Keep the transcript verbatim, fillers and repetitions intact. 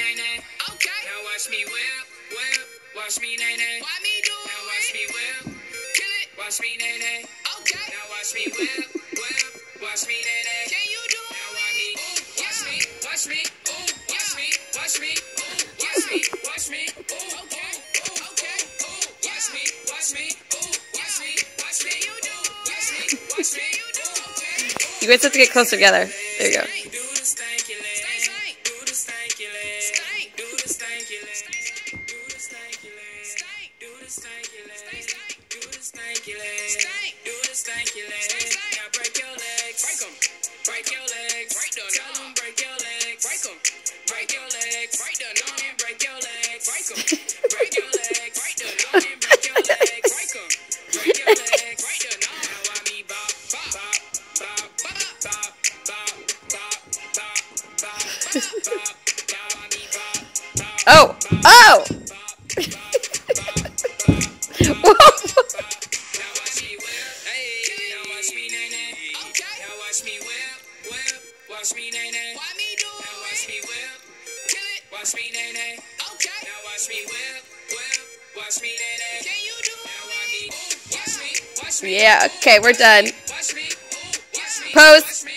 nay nay. Okay. Now watch me whip, whip. Watch me nay nay. Why me do it? Now watch me whip. Kill it. Watch me nay nay. Okay. Now watch me whip, whip. Watch me nay nay. Can you do it? Now watch me. Ooh, watch me. Watch me. Ooh, watch me. Watch me. Ooh, watch me. Watch me. Ooh, okay. Ooh, okay. Ooh, watch me. Watch me. Ooh, watch me. Watch me. You do it. Watch me. Watch me. You do it. Okay. You guys have to get closer together. There you go. Oh! Oh! Watch me, nay, nay. Why me do it? Now watch me whip. Kill it. Watch me, nay, nay. Okay. Now watch me whip, whip. Watch me, nay, nay. Can you do it? Now watch me. Watch me. Watch me. Yeah, okay, we're done. Watch me. Watch me. Pose.